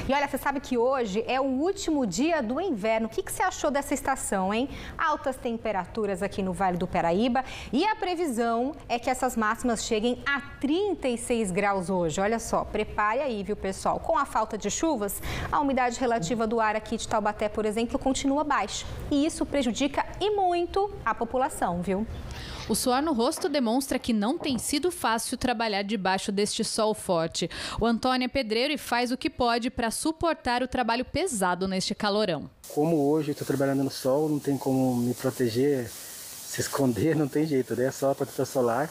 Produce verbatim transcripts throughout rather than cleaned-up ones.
E olha, você sabe que hoje é o último dia do inverno. O que, que você achou dessa estação, hein? Altas temperaturas aqui no Vale do Paraíba e a previsão é que essas máximas cheguem a trinta e seis graus hoje. Olha só, prepare aí, viu, pessoal? Com a falta de chuvas, a umidade relativa do ar aqui de Taubaté, por exemplo, continua baixa. E isso prejudica e muito a população, viu? O suor no rosto demonstra que não tem sido fácil trabalhar debaixo deste sol forte. O Antônio é pedreiro e faz o que pode para suportar o trabalho pesado neste calorão. Como hoje eu estou trabalhando no sol, não tem como me proteger, se esconder, não tem jeito, né? É só protetor solar.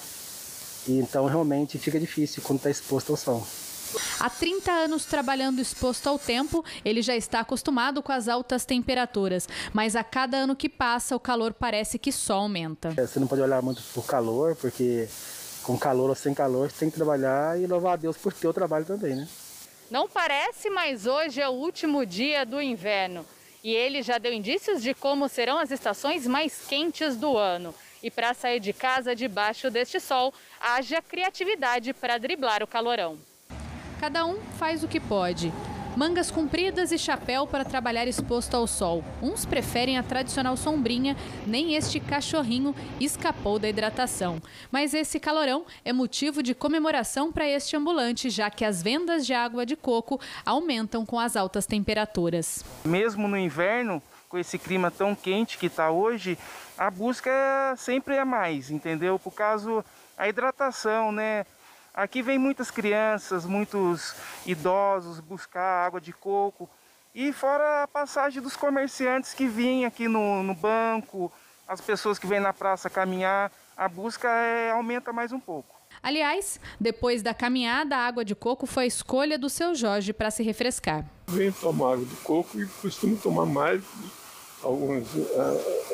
E então realmente fica difícil quando está exposto ao sol. Há trinta anos trabalhando exposto ao tempo, ele já está acostumado com as altas temperaturas. Mas a cada ano que passa, o calor parece que só aumenta. Você não pode olhar muito por calor, porque com calor ou sem calor, você tem que trabalhar e louvar a Deus por ter o trabalho também, né? Não parece, mas hoje é o último dia do inverno. E ele já deu indícios de como serão as estações mais quentes do ano. E para sair de casa debaixo deste sol, haja criatividade para driblar o calorão. Cada um faz o que pode. Mangas compridas e chapéu para trabalhar exposto ao sol. Uns preferem a tradicional sombrinha, nem este cachorrinho escapou da hidratação. Mas esse calorão é motivo de comemoração para este ambulante, já que as vendas de água de coco aumentam com as altas temperaturas. Mesmo no inverno, com esse clima tão quente que está hoje, a busca sempre é mais, entendeu? Por causa da hidratação, né? Aqui vem muitas crianças, muitos idosos buscar água de coco. E fora a passagem dos comerciantes que vêm aqui no, no banco, as pessoas que vêm na praça caminhar, a busca é, aumenta mais um pouco. Aliás, depois da caminhada, a água de coco foi a escolha do seu Jorge para se refrescar. Venho tomar água de coco e costumo tomar mais, alguns, uh,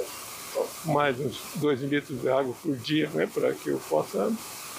mais uns dois litros de água por dia, né, para que eu possa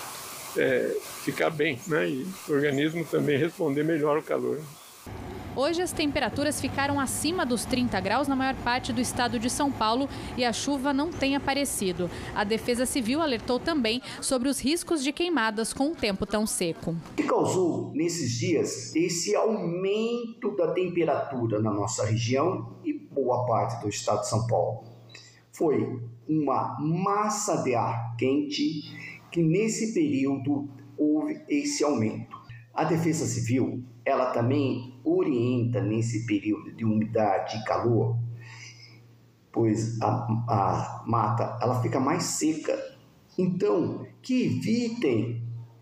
É, ficar bem, né? E o organismo também responder melhor ao calor. Hoje as temperaturas ficaram acima dos trinta graus na maior parte do estado de São Paulo e a chuva não tem aparecido. A Defesa Civil alertou também sobre os riscos de queimadas com um tempo tão seco. O que causou nesses dias esse aumento da temperatura na nossa região e boa parte do estado de São Paulo? Foi uma massa de ar quente que nesse período houve esse aumento. A Defesa Civil, ela também orienta nesse período de umidade e calor, pois a, a mata ela fica mais seca. Então, que evitem,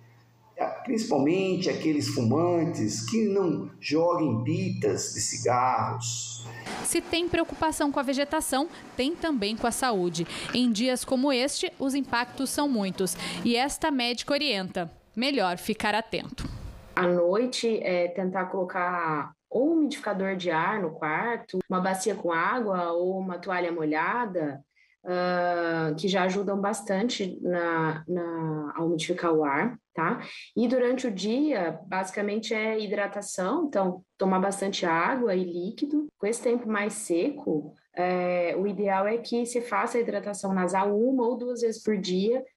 principalmente aqueles fumantes, que não joguem pitas de cigarros. Se tem preocupação com a vegetação, tem também com a saúde. Em dias como este, os impactos são muitos. E esta médica orienta: melhor ficar atento. À noite, é tentar colocar ou um umidificador de ar no quarto, uma bacia com água ou uma toalha molhada, uh, que já ajudam bastante na, na, a umidificar o ar, tá? E durante o dia, basicamente é hidratação, então tomar bastante água e líquido. Com esse tempo mais seco, é, o ideal é que se faça a hidratação nasal uma ou duas vezes por dia,